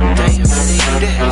Damn, where they do that?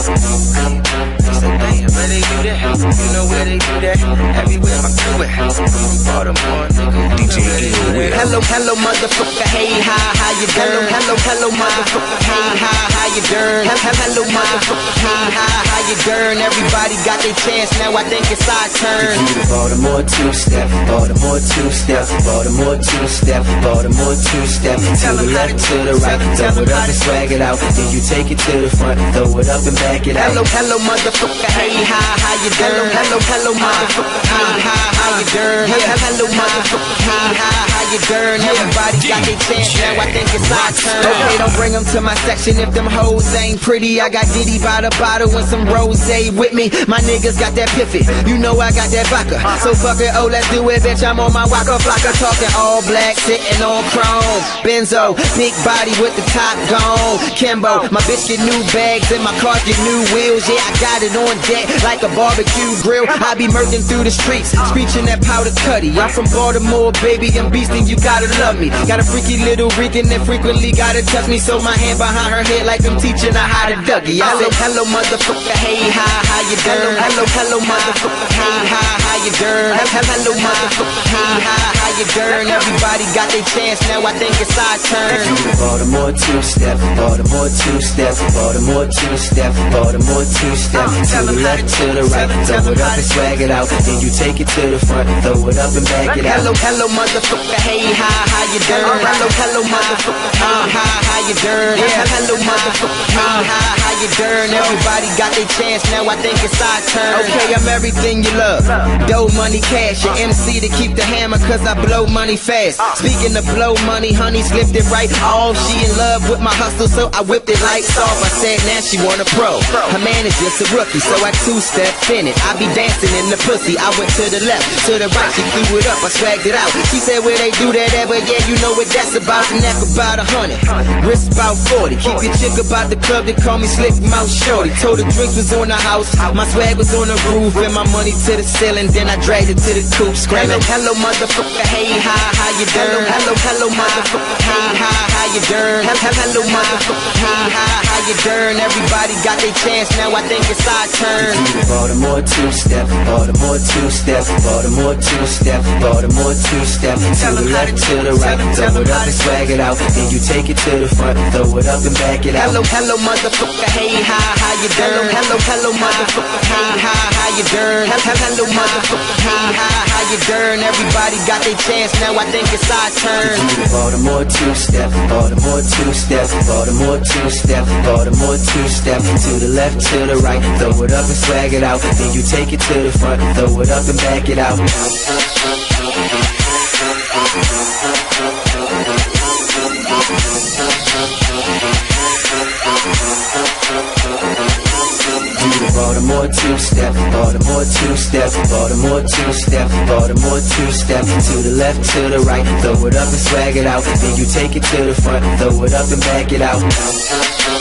I said, damn, where they do that? You know where they do that? Everywhere my crew at. From Baltimore, nigga. DJ Will. Hello, motherfucker, hey, how you doing? Hello, motherfucker, hey, how you doing? Hello, motherfucker, hey, how you doing? Everybody got their chance, now I think it's our turn. You the Baltimore two-step, Baltimore two-step, Baltimore two-step, Baltimore two-step. To the left, to the right, throw it up and swag it out. Then you take it to the front, throw it up and back it out. Hello, motherfucker, hey, how you doing? Hello, motherfucker, hey, how you doing? Hello, motherfucker, hey, how you doing? Everybody got their chance, now I think it's our turn. Okay, don't bring them to my section if them hoes ain't pretty. I got Diddy by the bottle and some rosé with me. My niggas got that piffy, you know I got that vodka. So fuck it, oh let's do it, bitch, I'm on my Waka Flocka. Talking all black, sitting on chrome. Benzo, big body with the top gone. Kimbo, my bitch get new bags and my car get new wheels. Yeah, I got it on deck like a barbecue grill. I be murking through the streets, screeching that powder cutty. I'm from Baltimore, baby, I'm beastin', you gotta love me. Got a freaky little Rican that frequently gotta touch me. So my hand behind her head like I'm teaching her how to Dougie. I said, hello, motherfucker, hey, how you doing? Hello, motherfucker, hey, how you doing? Hello, motherfucker, hey, how you doing? Everybody got their chance, now I think it's our turn. You the Baltimore two-step, Baltimore two-step, Baltimore two-step, Baltimore two-step. To the left, to the right, throw it up and swag it out. Then you take it to the front, throw it up and back it out. Hello, motherfucker, hey, how you doing? Hello, motherfucker, hey, how you doing? Hello, motherfucker, hey, how you doing? Everybody got their chance, now I think it's our turn. Okay, I'm everything you love, dough, money, cash. Your MC to keep the hammer, cause I blow money fast. Speaking of blow money, honey slipped it right off. She in love with my hustle, so I whipped it lights off. I said now she want a pro, her man is just a rookie, so I two-stepped in it. I be dancing in the pussy, I went to the left, to the right, she threw it up, I swagged it out. She said where they do that at, but yeah, you know what that's about. Neck about 100, wrist about 40. Keep your chick about the club, they call me Slick Mouth Shorty. Told her drinks was on the house, my swag was on the roof, and my money to the ceiling. Then I dragged it to the coupe, screaming, hello, motherfucker, hey, how you doing? Hello, motherfucker, hey, how you doing? Hello, motherfucker, hey, how you doing? Everybody got their chance, now I think it's our turn. You the Baltimore two-step, Baltimore two-step, Baltimore two-step, Baltimore two-step. To the left, to the right, throw it up and swag it out. Then you take it to the front, throw it up and back it out. Hello, motherfucker, hey, how you doing? Hello, motherfucker, hey, how you doing? Hello, motherfucker, hey, how you doing? Everybody got their chance, now I think it's our turn. You the Baltimore two-step, Baltimore two-step, Baltimore two-step, Baltimore two-step. To the left, to the right, throw it up and swag it out. Then you take it to the front, throw it up and back it out. Baltimore two-step, Baltimore two-step, Baltimore two-step, Baltimore two-step. To the left, to the right, throw it up and swag it out. Then you take it to the front, throw it up and back it out.